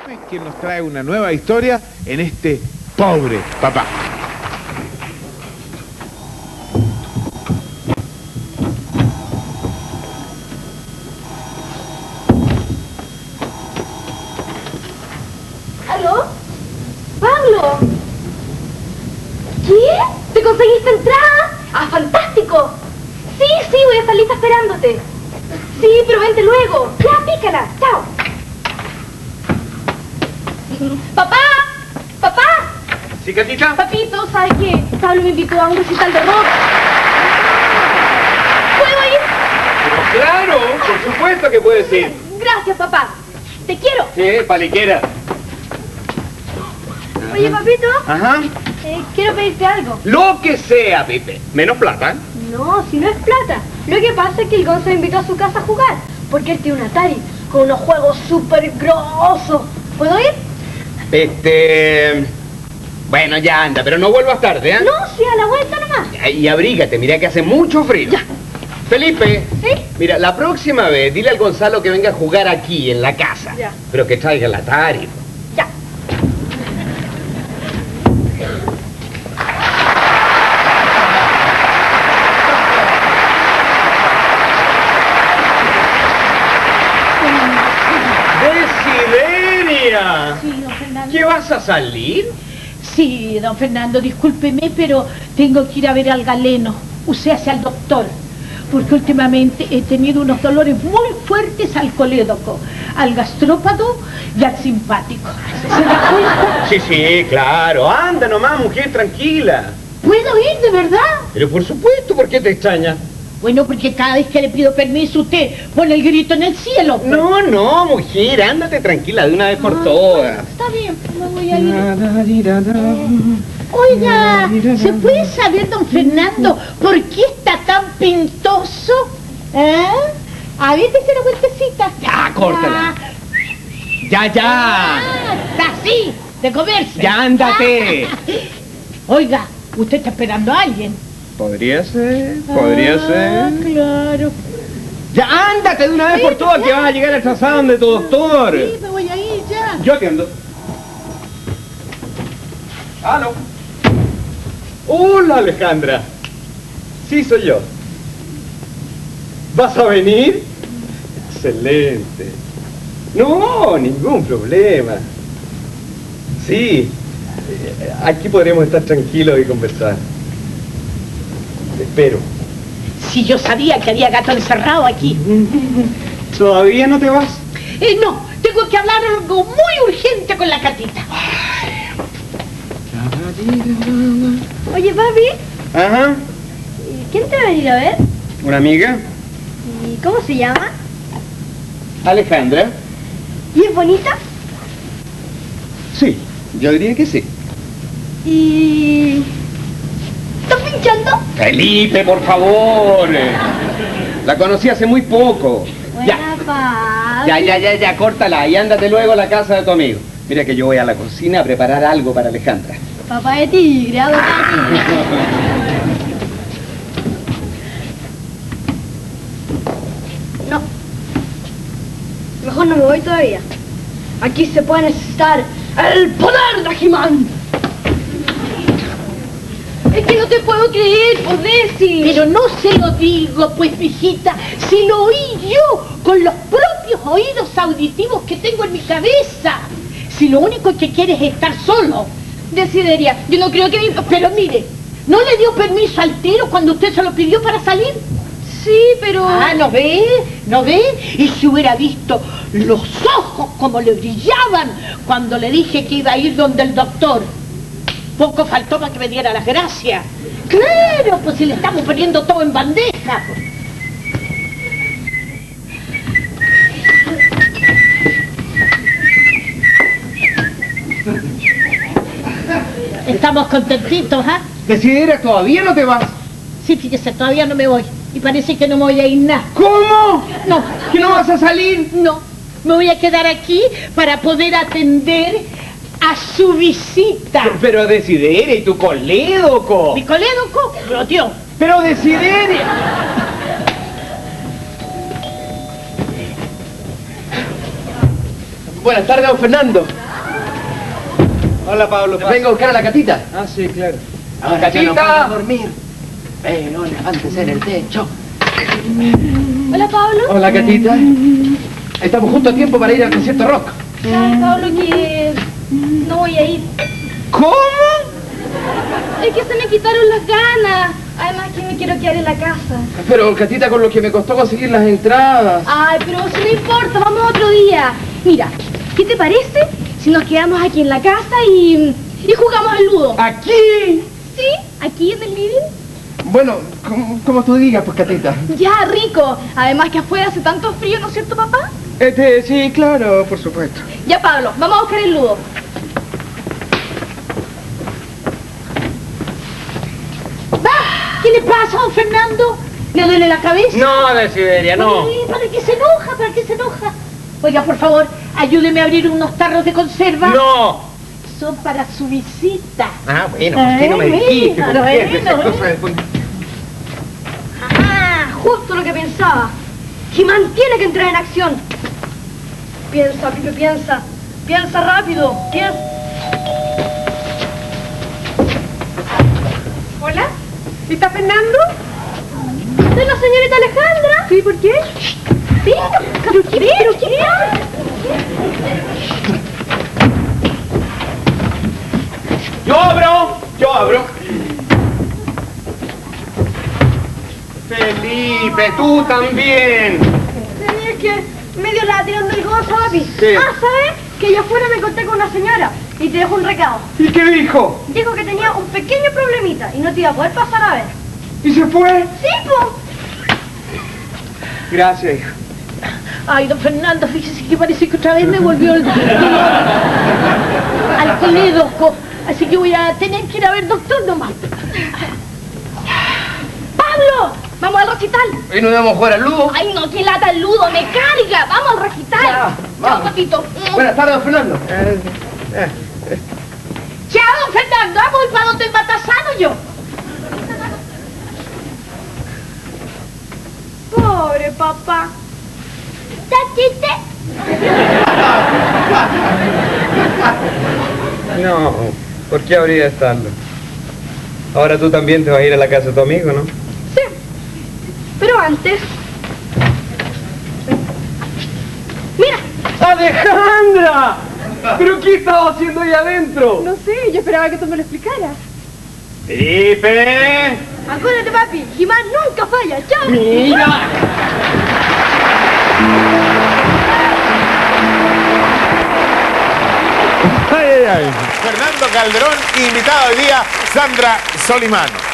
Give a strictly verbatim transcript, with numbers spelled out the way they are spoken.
Quien nos trae una nueva historia en este Pobre Papá. ¿Aló? ¿Pablo? ¿Qué? ¿Te conseguiste entrada? ¡Ah, fantástico! Sí, sí, voy a estar lista esperándote. Sí, pero vente luego. Ya, pícala. Chao. ¡Papá! ¡Papá! ¿Sí, Catita? Papito, ¿sabes qué? Pablo me invitó a un recital de rock. ¿Puedo ir? Pero claro, por supuesto que puedes ir. Gracias, papá. Te quiero. Sí, paliquera. Oye, papito, Ajá. eh, quiero pedirte algo. Lo que sea, Pipe. Menos plata. No, si no es plata. Lo que pasa es que el Gonzo me invitó a su casa a jugar. Porque él tiene un Atari con unos juegos súper grosos. ¿Puedo ir? Este... Bueno, ya anda, pero no vuelvas tarde, ¿eh? No, sí, a la vuelta nomás. Y abrígate, mira que hace mucho frío. Ya. Felipe. ¿Sí? Mira, la próxima vez dile al Gonzalo que venga a jugar aquí, en la casa. Ya. Pero que traiga el Atari. Ya. ¡Desideria! Sí, don Fernando. ¿Qué vas a salir? Sí, don Fernando, discúlpeme, pero tengo que ir a ver al galeno, o sea, al doctor, porque últimamente he tenido unos dolores muy fuertes al colédoco, al gastrópado y al simpático. ¿Se da cuenta? Sí, sí, claro. Anda nomás, mujer, tranquila. ¿Puedo ir, de verdad? Pero por supuesto, ¿por qué te extraña? Bueno, porque cada vez que le pido permiso usted pone el grito en el cielo. pues. No, no, mujer, ándate tranquila de una vez por Ah, todas. Está bien, me voy a ir. Oiga, ¿se puede saber, don Fernando, por qué está tan pintoso? ¿Eh? A ver, dése la vueltecita. Ya, córtala. Ah, Ya, ya. ah, está así, de comerse. Ya, ándate. Ah. Oiga, usted está esperando a alguien. Podría ser, podría Ah, ser. claro. Ya, ándate de una vez por Sí, todas ya. que vas a llegar atrasado donde tu doctor. Sí, me voy a ir ya. Yo atiendo. ¿Aló? Hola, Alejandra. Sí, soy yo. ¿Vas a venir? Excelente. No, ningún problema. Sí, eh, aquí podremos estar tranquilos y conversar. Te espero. Si yo sabía que había gato encerrado aquí. ¿Todavía no te vas? Eh, no, tengo que hablar algo muy urgente con la Catita. Oye, papi, Ajá. ¿quién te va a venir a ver? ¿Una amiga? ¿Y cómo se llama? Alejandra. ¿Y es bonita? Sí, yo diría que sí. ¿Y... ¿estás pinchando? Felipe, por favor. La conocí hace muy poco. Ya, Buena, papi. ya, ya, ya, ya, córtala y ándate luego a la casa de tu amigo. Mira que yo voy a la cocina a preparar algo para Alejandra. Papá de tigre, hago No. Mejor no me voy todavía. Aquí se puede necesitar el poder de He-Man. Es que no te puedo creer, por decir. Pero no se lo digo, pues, mijita, si lo oí yo con los propios oídos auditivos que tengo en mi cabeza. Si lo único que quieres es estar solo. Desideria, yo no creo que mi... Pero mire, ¿no le dio permiso al Tero cuando usted se lo pidió para salir? Sí, pero... Ah, ¿no ve? ¿No ve? Y si hubiera visto los ojos como le brillaban cuando le dije que iba a ir donde el doctor. Poco faltó para que me diera las gracias. Claro, pues si le estamos poniendo todo en bandeja. Estamos contentitos, ¿ah? Desideria, ¿todavía no te vas? Sí, fíjese, todavía no me voy. Y parece que no me voy a ir nada. ¿Cómo? No. ¿Que no vas a salir? No, me voy a quedar aquí para poder atender a su visita. Pero Desideria, ¿y tu colédoco? Mi colédoco, pero tío, Pero Desideria. Buenas tardes, don Fernando. Hola, Pablo. Vengo a buscar a la Catita. Ah, sí, claro. Ahora Catita. no puedo dormir. Pero levántese en el techo. Hola, Pablo. Hola, Catita. Estamos justo a tiempo para ir al concierto rock. ¿Sabes, Pablo, que no voy a ir? ¿Cómo? Es que se me quitaron las ganas. Además que me quiero quedar en la casa. Pero, Catita, con lo que me costó conseguir las entradas. Ay, pero si no importa, vamos otro día. Mira, ¿qué te parece si nos quedamos aquí en la casa y, y jugamos al ludo? ¿Aquí? ¿Sí? ¿Aquí en el living? Bueno, como, como tú digas, pues, Catita. Ya, rico. Además que afuera hace tanto frío, ¿no es cierto, papá? Este, sí, claro, por supuesto. Ya, Pablo, vamos a buscar el ludo. ¿Qué le pasa, don Fernando? ¿Le duele la cabeza? No, de Siberia, no. Ay, ¿para qué se enoja? ¿Para qué se enoja? Oiga, por favor, ayúdeme a abrir unos tarros de conserva. No. Son para su visita. Ah, bueno, ¿por qué no me Ay, dijiste? bueno, ¿Por qué? bueno, Esas bueno. cosas después- Ah, justo lo que pensaba. He-Man tiene que entrar en acción. Piensa, Pipe, piensa. Piensa rápido. Piensa. ¿Hola? ¿Está Fernando? ¿Es la señorita Alejandra? Sí, ¿por qué? Venga, ¿pero qué? ¿Pero qué pasa? ¡Yo abro! ¡Yo abro! Felipe, tú también. Sí, es que medio la tirando el gozo, papi. ¿Qué? Ah, ¿sabes? Que allá afuera me conté con una señora y te dejo un recado. ¿Y qué dijo? Dijo que tenía un pequeño problemita y no te iba a poder pasar a ver. ¿Y se fue? ¡Sí, po! Gracias, hijo. Ay, don Fernando, fíjese que parece que otra vez me volvió el dolor al colédoco. Así que voy a tener que ir a ver doctor nomás. ¡Pablo! ¡Vamos al recital! ¿Y no debemos jugar al ludo? ¡Ay, no! ¡Qué lata el ludo! ¡Me carga! ¡Vamos al recital! Ya, ¡Chao, vamos. papito! Buenas tardes, don Fernando. ¡Chao, don Fernando! ¡Vamos para donde el matasano yo! ¡Pobre papá! ¡Tachiste! No, ¿por qué habría de estarlo? Ahora tú también te vas a ir a la casa de tu amigo, ¿no? Sí. Pero antes... ¡Mira! ¡Alejandra! ¿Pero qué estaba haciendo ahí adentro? No sé, yo esperaba que tú me lo explicaras. ¡Felipe! Acuérdate, papi, He-Man nunca falla. ¡Chao! ¡Mira! Ay, ay, ay. Fernando Calderón, invitado hoy día, Sandra Solimano.